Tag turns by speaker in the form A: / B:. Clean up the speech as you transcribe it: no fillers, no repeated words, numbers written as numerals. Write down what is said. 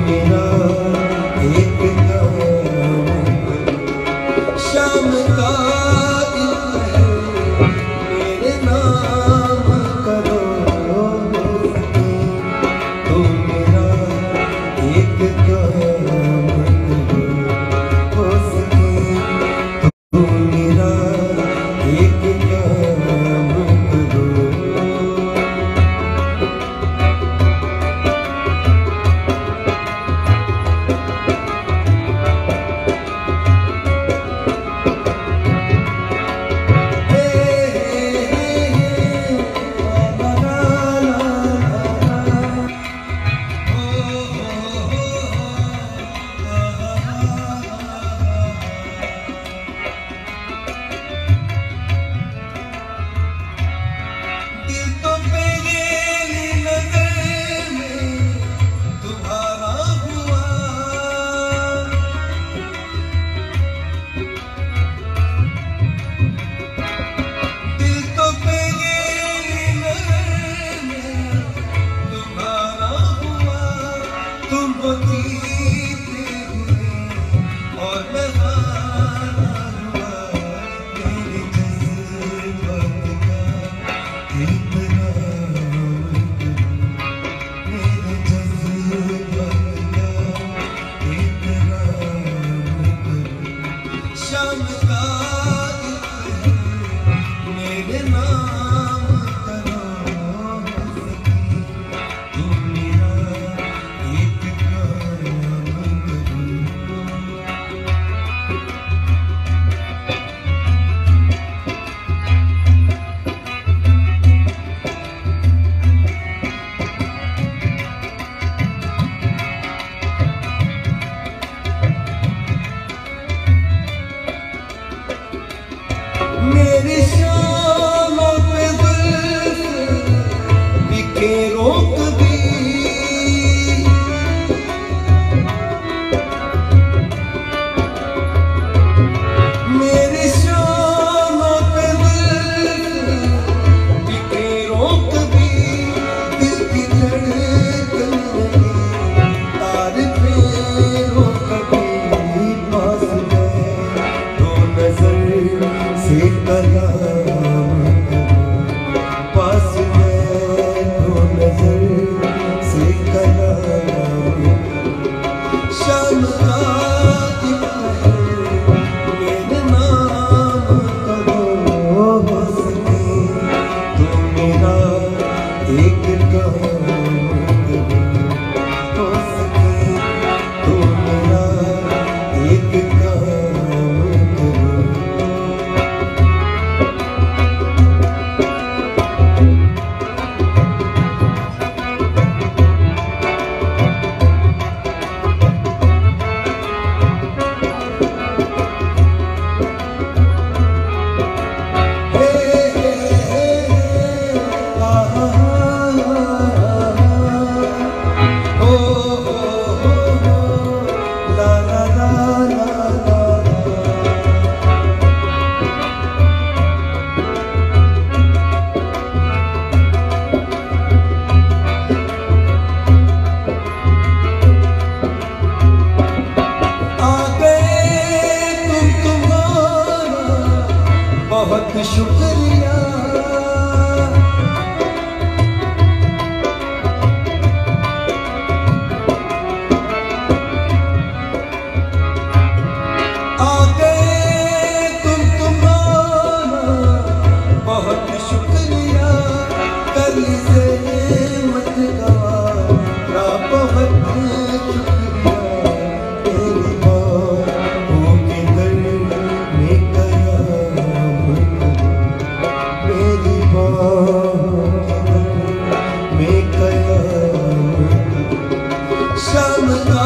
A: मेरा एक शाम का मेरे नाम करो, तू मेरा एक हो सके, तू मेरा एक काम करो। शाम का मेरे नाम करो, तू मेरा एक काम करो। मेरी शामों पे बिके रोक दी, मेरी शामों पे बिके रोक दी, दिल की धड़कन तार पे हो कभी पास गए, तो नजर से कलाम पास है, तो नजर से कलाम। शाम का मेरे नाम करो, हो सके, तो मेरा एक काम करो, हो सके, तो मेरा एक काम करो। बहुत शुक्रिया, आ गए तुम तुम्हारा बहुत शुक्रिया, कल से मत गवारा बहुत शुक्रिया, तेरी बातों के दर में मैं कयामत शाम का